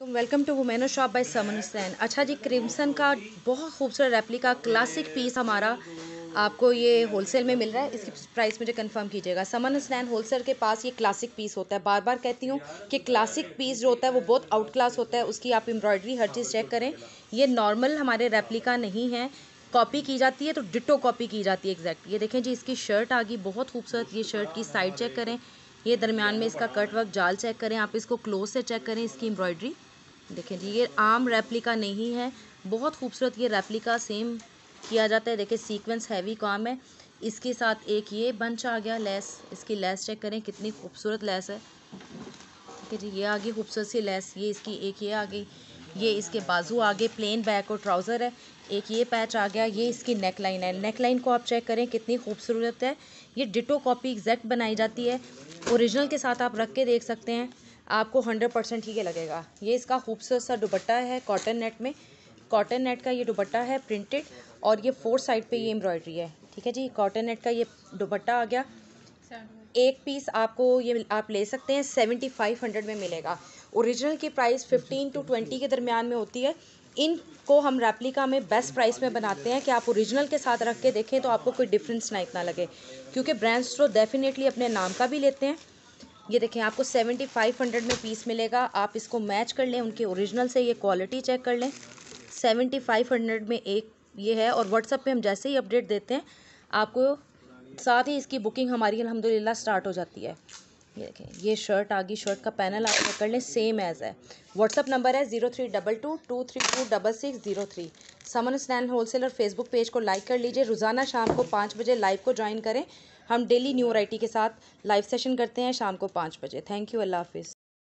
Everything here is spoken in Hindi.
वेलकम टू वुमेनो शॉप बाय समन हुसैन। अच्छा जी, क्रिम्सन का बहुत खूबसूरत रेप्लिका क्लासिक पीस हमारा आपको ये होलसेल में मिल रहा है। इसकी प्राइस मुझे कंफर्म कीजिएगा। समन हुसैन होलसेल के पास ये क्लासिक पीस होता है। बार बार कहती हूँ कि क्लासिक पीस जो होता है वो बहुत आउट क्लास होता है। उसकी आप एम्ब्रॉयडरी हर चीज़ चेक करें। ये नॉर्मल हमारे रेप्लिका नहीं है, कॉपी की जाती है तो डिटो कॉपी की जाती है एग्जैक्ट। ये देखें जी, इसकी शर्ट आ गई बहुत खूबसूरत। ये शर्ट की साइड चेक करें, ये दरमियान में इसका कट वर्क जाल चेक करें, आप इसको क्लोज से चेक करें। इसकी एम्ब्रॉयडरी देखें जी, ये आम रेप्लिका नहीं है, बहुत खूबसूरत ये रेप्लिका सेम किया जाता है। देखिए सीक्वेंस हैवी काम है। इसके साथ एक ये बंच आ गया लेस, इसकी लेस चेक करें कितनी खूबसूरत लेस है। ठीक है जी, ये आ गई खूबसूरत सी लेस। ये इसकी एक ये आ गई, ये इसके बाजू आगे प्लेन बैक और ट्राउज़र है। एक ये पैच आ गया, ये इसकी नेक लाइन है। नेक लाइन को आप चेक करें कितनी खूबसूरत है। ये डिटो कॉपी एग्जैक्ट बनाई जाती है। ओरिजिनल के साथ आप रख के देख सकते हैं, आपको 100% ही ये लगेगा। ये इसका खूबसूरत सा दुपट्टा है कॉटन नेट में। कॉटन नेट का ये दुपट्टा है प्रिंटेड, और ये 4 साइड पे ये एम्ब्रॉयडरी है। ठीक है जी, कॉटन नेट का ये दुपट्टा आ गया। एक पीस आपको ये आप ले सकते हैं 7500 में मिलेगा। ओरिजिनल की प्राइस 15 to 20 के दरमियान में होती है। इनको हम रेप्लिका में बेस्ट प्राइस में बनाते हैं कि आप ओरिजिनल के साथ रख के देखें तो आपको कोई डिफरेंस ना इतना लगे, क्योंकि ब्रांड्स तो डेफिनेटली अपने नाम का भी लेते हैं। ये देखें, आपको 7500 में पीस मिलेगा। आप इसको मैच कर लें उनके ओरिजिनल से, ये क्वालिटी चेक कर लें। 7500 में एक ये है, और व्हाट्सएप पे हम जैसे ही अपडेट देते हैं आपको साथ ही इसकी बुकिंग हमारी अल्हम्दुलिल्लाह स्टार्ट हो जाती है। ये देखें, ये शर्ट आ गई, शर्ट का पैनल आप चेक कर लें, सेम एज है। व्हाट्सअप नंबर है 0322232603। Saman Hussain wholesaler Facebook page को लाइक कर लीजिए। रोज़ाना शाम को 5 बजे लाइव को ज्वाइन करें। हम डेली न्यू वैरायटी के साथ लाइव सेशन करते हैं शाम को 5 बजे। थैंक यू, अल्लाह हाफिज़।